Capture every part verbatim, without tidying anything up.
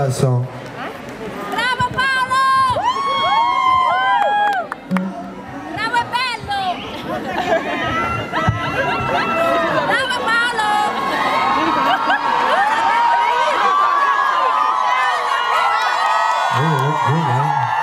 that song. Bravo Paolo! Bravo è bello! Bravo Paolo! Oh, oh, oh.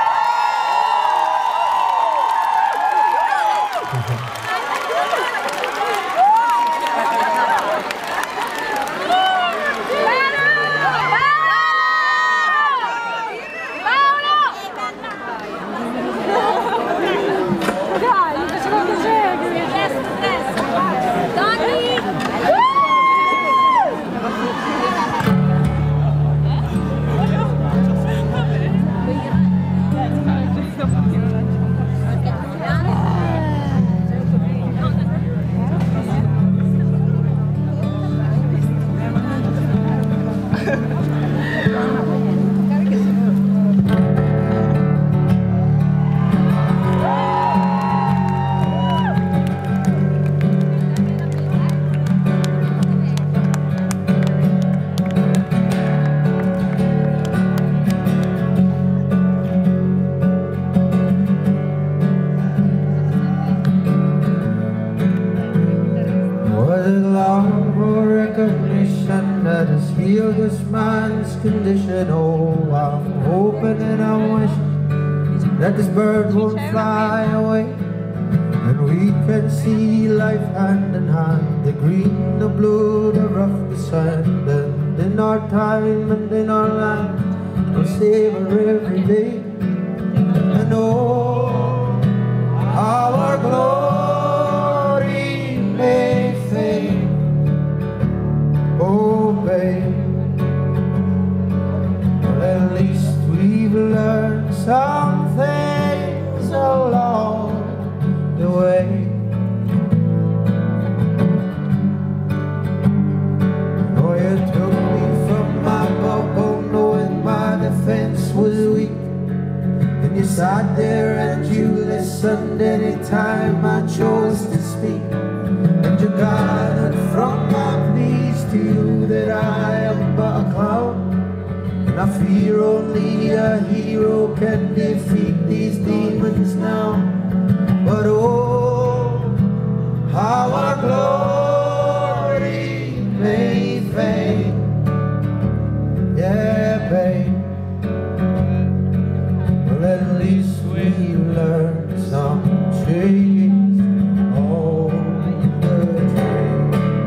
That has healed this man's condition. Oh, I'm hoping and I'm wishing that this bird won't fly away, and we can see life hand in hand, the green, the blue, the rough, the sand, and in our time and in our land we'll savor every day. And oh, how our glory may fade. Oh, babe, well, at least we've learned some things along the way. Oh, you took me from my bubble knowing my defense was weak, and you sat there and you listened anytime I chose to speak, and you gathered from my knees to you that I am but a clown, and I fear only a hero can defeat these demons now. But oh, how our glory may fade. Yeah, babe, well, at least we learned some trees all the day.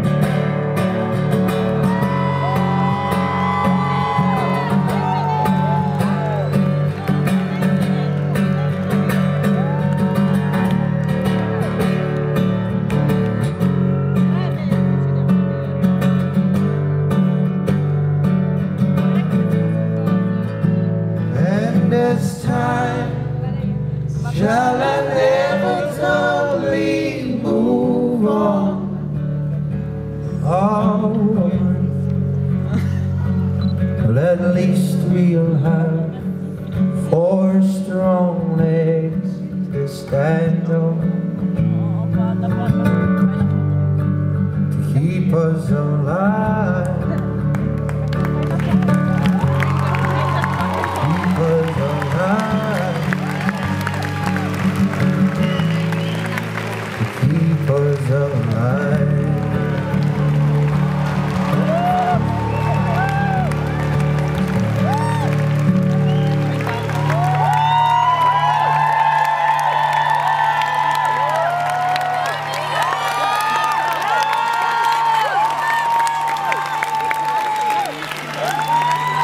This time shall inevitably move on. Oh, well, at least we'll have four strong legs to stand on, to keep us alive. Keep us alive.